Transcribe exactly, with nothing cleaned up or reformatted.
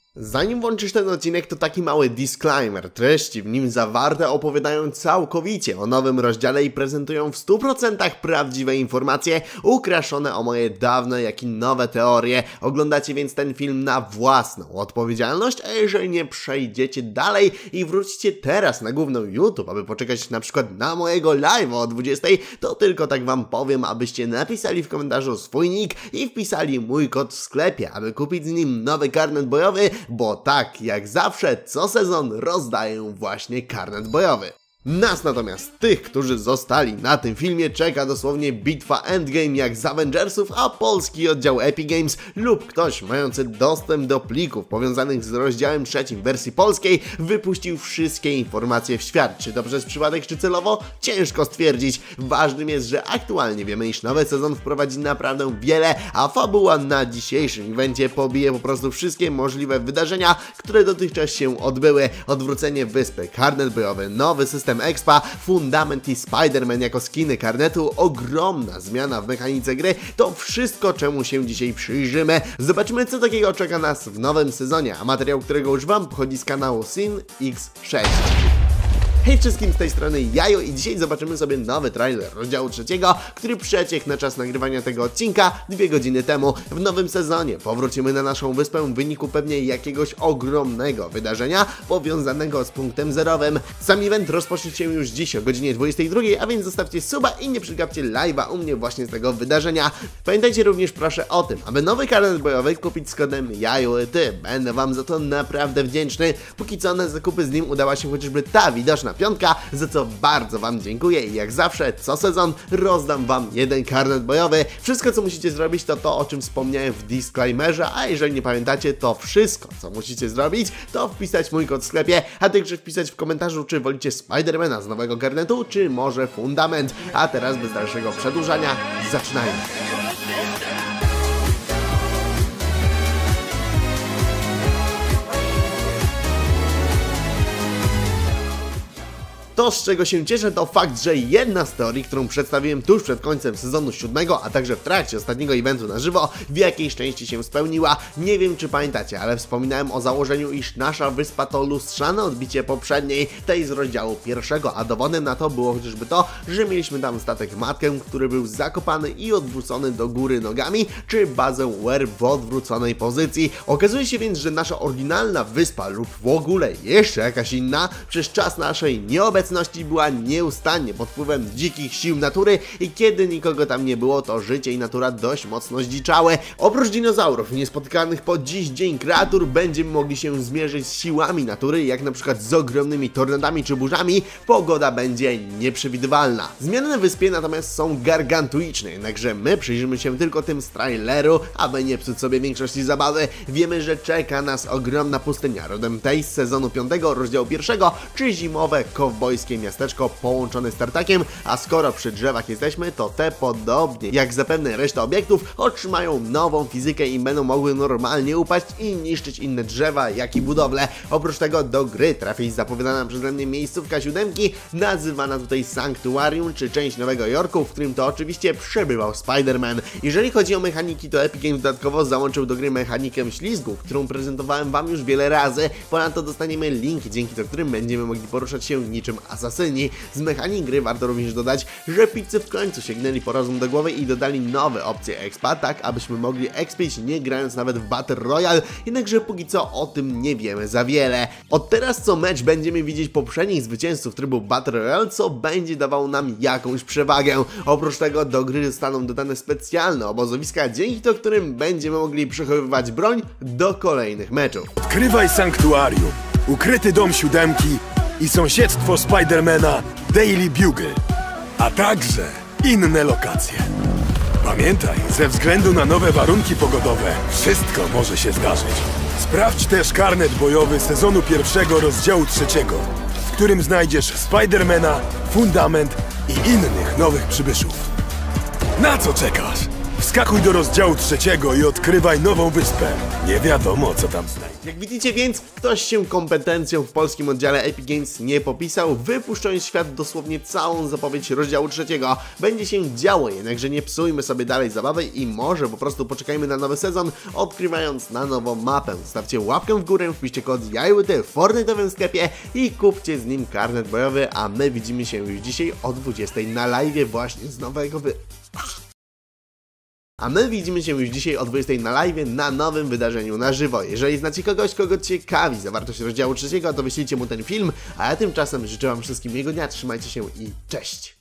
Zanim włączysz ten odcinek, to taki mały disclaimer. Treści w nim zawarte opowiadają całkowicie o nowym rozdziale i prezentują w stu procentach prawdziwe informacje, ukraszone o moje dawne, jak i nowe teorie. Oglądacie więc ten film na własną odpowiedzialność, a jeżeli nie przejdziecie dalej i wrócicie teraz na główną YouTube, aby poczekać na przykład na mojego live'a o dwudziestej, to tylko tak wam powiem, abyście napisali w komentarzu swój nick i wpisali mój kod w sklepie, aby kupić z nim nowy karnet bojowy, bo tak jak zawsze co sezon rozdaję właśnie karnet bojowy. Nas natomiast, tych, którzy zostali na tym filmie, czeka dosłownie bitwa endgame jak z Avengersów, a polski oddział Epic Games lub ktoś mający dostęp do plików powiązanych z rozdziałem trzecim wersji polskiej wypuścił wszystkie informacje w świat. Czy to przez przypadek, czy celowo? Ciężko stwierdzić. Ważnym jest, że aktualnie wiemy, iż nowy sezon wprowadzi naprawdę wiele, a fabuła na dzisiejszym evencie pobije po prostu wszystkie możliwe wydarzenia, które dotychczas się odbyły. Odwrócenie wyspy, karnet bojowy, nowy system expa, fundament i Spider-Man jako skiny karnetu, ogromna zmiana w mechanice gry, to wszystko, czemu się dzisiaj przyjrzymy. Zobaczymy, co takiego czeka nas w nowym sezonie, a materiał, którego używam, pochodzi z kanału Sin X sześć. Hej wszystkim, z tej strony Jajo i dzisiaj zobaczymy sobie nowy trailer rozdziału trzeciego, który przeciekł na czas nagrywania tego odcinka dwie godziny temu. W nowym sezonie powrócimy na naszą wyspę w wyniku pewnie jakiegoś ogromnego wydarzenia powiązanego z punktem zerowym. Sam event rozpocznie się już dziś o godzinie dwudziestej drugiej, a więc zostawcie suba i nie przegapcie live'a u mnie właśnie z tego wydarzenia. Pamiętajcie również proszę o tym, aby nowy karnet bojowy kupić z kodem JajoEty. Będę wam za to naprawdę wdzięczny. Póki co na zakupy z nim udała się chociażby ta widoczna piątka, za co bardzo wam dziękuję i jak zawsze co sezon rozdam wam jeden karnet bojowy. Wszystko co musicie zrobić to to, o czym wspomniałem w disclaimerze, a jeżeli nie pamiętacie, to wszystko co musicie zrobić to wpisać mój kod w sklepie, a także wpisać w komentarzu, czy wolicie Spidermana z nowego karnetu, czy może fundament. A teraz bez dalszego przedłużania zaczynajmy. To, z czego się cieszę, to fakt, że jedna z teorii, którą przedstawiłem tuż przed końcem sezonu siódmego, a także w trakcie ostatniego eventu na żywo, w jakiejś części się spełniła. Nie wiem, czy pamiętacie, ale wspominałem o założeniu, iż nasza wyspa to lustrzane odbicie poprzedniej, tej z rozdziału pierwszego, a dowodem na to było chociażby to, że mieliśmy tam statek matkę, który był zakopany i odwrócony do góry nogami, czy bazę Ware w odwróconej pozycji. Okazuje się więc, że nasza oryginalna wyspa lub w ogóle jeszcze jakaś inna, przez czas naszej nieobecności była nieustannie pod wpływem dzikich sił natury i kiedy nikogo tam nie było, to życie i natura dość mocno zdziczały. Oprócz dinozaurów niespotykanych po dziś dzień kreatur będziemy mogli się zmierzyć z siłami natury, jak na przykład z ogromnymi tornadami czy burzami. Pogoda będzie nieprzewidywalna. Zmiany na wyspie natomiast są gargantuiczne, jednakże my przyjrzymy się tylko tym z traileru, aby nie psuć sobie większości zabawy. Wiemy, że czeka nas ogromna pustynia rodem tej z sezonu piątego rozdziału pierwszego, czy zimowe kowbojskie miasteczko połączone z tartakiem, a skoro przy drzewach jesteśmy, to te podobnie jak zapewne reszta obiektów otrzymają nową fizykę i będą mogły normalnie upaść i niszczyć inne drzewa, jak i budowle. Oprócz tego do gry trafi zapowiadana przeze mnie miejscówka siódemki, nazywana tutaj Sanktuarium, czy część Nowego Jorku, w którym to oczywiście przebywał Spider-Man. Jeżeli chodzi o mechaniki, to Epic Games dodatkowo załączył do gry mechanikę ślizgu, którą prezentowałem wam już wiele razy. Ponadto dostaniemy linki, dzięki do którym będziemy mogli poruszać się niczym asasyni. Z mechanik gry warto również dodać, że pizzy w końcu sięgnęli po rozum do głowy i dodali nowe opcje expa, tak abyśmy mogli expić nie grając nawet w Battle Royale, jednakże póki co o tym nie wiemy za wiele. Od teraz co mecz będziemy widzieć poprzednich zwycięzców trybu Battle Royale, co będzie dawało nam jakąś przewagę. Oprócz tego do gry zostaną dodane specjalne obozowiska, dzięki to którym będziemy mogli przechowywać broń do kolejnych meczów. Odkrywaj Sanktuarium, ukryty dom siódemki i sąsiedztwo Spidermana Daily Bugle, a także inne lokacje. Pamiętaj, ze względu na nowe warunki pogodowe wszystko może się zdarzyć. Sprawdź też karnet bojowy sezonu pierwszego rozdziału trzeciego, w którym znajdziesz Spidermana, fundament i innych nowych przybyszów. Na co czekasz? Wskakuj do rozdziału trzeciego i odkrywaj nową wyspę. Nie wiadomo, co tam znajdzie. Jak widzicie więc, ktoś się kompetencją w polskim oddziale Epic Games nie popisał, wypuszczając w świat dosłownie całą zapowiedź rozdziału trzeciego. Będzie się działo, jednakże nie psujmy sobie dalej zabawy i może po prostu poczekajmy na nowy sezon, odkrywając na nową mapę. Stawcie łapkę w górę, wpiszcie kod JAJłyty w Fortnite'owym sklepie i kupcie z nim karnet bojowy, a my widzimy się już dzisiaj o dwudziestej na live właśnie z nowego wy... A my widzimy się już dzisiaj o dwudziestej na live na nowym wydarzeniu na żywo. Jeżeli znacie kogoś, kogo ciekawi zawartość rozdziału trzeciego, to wyślijcie mu ten film, a ja tymczasem życzę wam wszystkim miłego dnia, trzymajcie się i cześć!